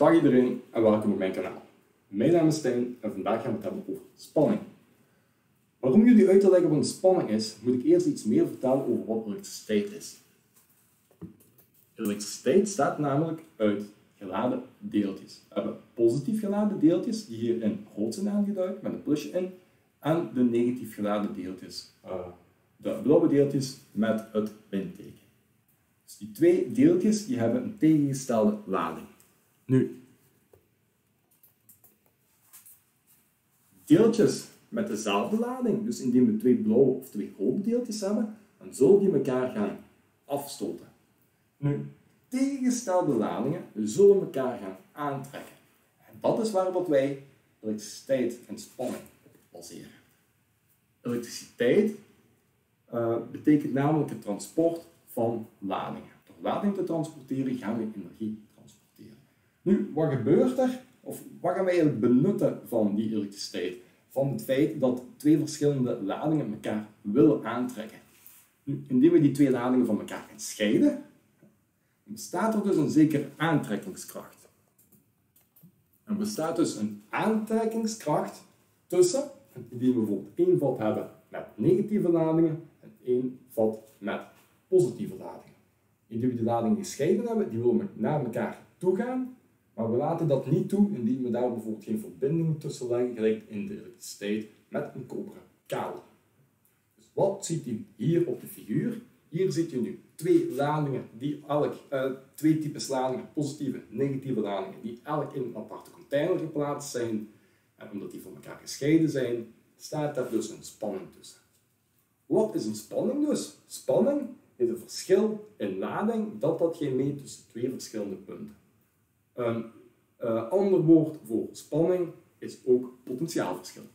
Dag iedereen en welkom op mijn kanaal. Mijn naam is Stijn en vandaag gaan we het hebben over spanning. Maar om jullie uit te leggen wat een spanning is, moet ik eerst iets meer vertellen over wat elektriciteit is. Elektriciteit bestaat namelijk uit geladen deeltjes. We hebben positief geladen deeltjes, die hier in rood zijn aangeduid, met een plusje in, en de negatief geladen deeltjes, de blauwe deeltjes met het minteken. Dus die twee deeltjes die hebben een tegengestelde lading. Nu, deeltjes met dezelfde lading, dus indien we twee blauwe of twee rode deeltjes hebben, dan zullen die elkaar gaan afstoten. Nu, tegengestelde ladingen zullen elkaar gaan aantrekken. En dat is waar wij elektriciteit en spanning op baseren. Elektriciteit betekent namelijk het transport van ladingen. Door lading te transporteren gaan we energie transporteren. Nu, wat gebeurt er? Of wat gaan wij eigenlijk benutten van die elektriciteit? Van het feit dat twee verschillende ladingen elkaar willen aantrekken. Nu, indien we die twee ladingen van elkaar gaan scheiden, bestaat er dus een zekere aantrekkingskracht. Er bestaat dus een aantrekkingskracht tussen, indien we bijvoorbeeld één vat hebben met negatieve ladingen en één vat met positieve ladingen. Indien we die ladingen gescheiden hebben, die willen naar elkaar toe gaan, maar we laten dat niet toe indien we daar bijvoorbeeld geen verbinding tussen leggen, gelijk in de elektriciteit met een koperen kabel. Dus wat ziet u hier op de figuur? Hier ziet u nu twee ladingen, twee types ladingen, positieve en negatieve ladingen, die elk in een aparte container geplaatst zijn. En omdat die van elkaar gescheiden zijn, staat daar dus een spanning tussen. Wat is een spanning dus? Spanning is een verschil in lading dat je meet tussen twee verschillende punten. Een ander woord voor spanning is ook potentiaalverschil.